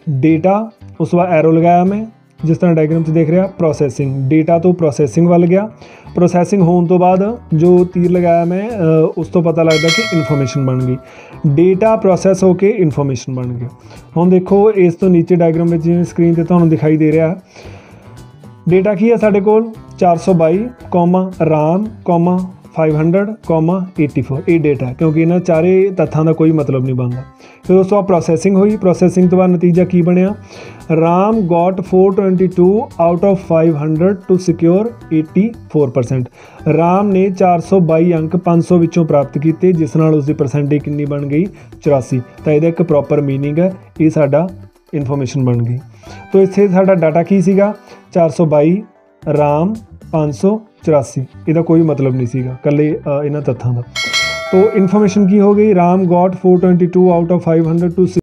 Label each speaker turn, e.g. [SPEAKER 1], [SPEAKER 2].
[SPEAKER 1] Data, उस तो बाद एरो लगाया मैं जिस तरह डायग्राम 'ਚ देख रहा। प्रोसैसिंग, डेटा तो प्रोसैसिंग ਵੱਲ गया। प्रोसैसिंग होने तो बाद जो तीर लगाया मैं उस तो पता लगता कि इन्फॉर्मेशन बन गई। डेटा प्रोसैस होके इन्फॉर्मेशन बन गया। हुण देखो इस तो नीचे डायग्राम में जिवें स्क्रीन पर तुहानूं दिखाई दे रहा डेटा की है साडे कोल 422 राम 500 84 ये डेटा है, क्योंकि इन्हां चारे तत्थां दा कोई मतलब नहीं बनता। फिर उस तो बाद प्रोसैसिंग हुई। प्रोसैसिंग तो बाद नतीजा की बनया, Ram got 422 out of 500 to secure 84%। Ram ने 422 अंक 500 विचों प्राप्त किए, जिस नाल उसकी परसेंटेज कितनी बन गई 84। तो यह एक प्रॉपर मीनिंग है, ये साडा इन्फॉर्मेशन बन गई। तो इत्थे साडा डाटा की सीगा 422 राम 584, ਇਹਦਾ कोई मतलब नहीं ਸੀਗਾ ਕੱਲੇ ਇਹਨਾਂ ਤੱਥਾਂ ਦਾ। तो इन्फॉर्मेशन की हो गई, Ram got 422 out of 500 to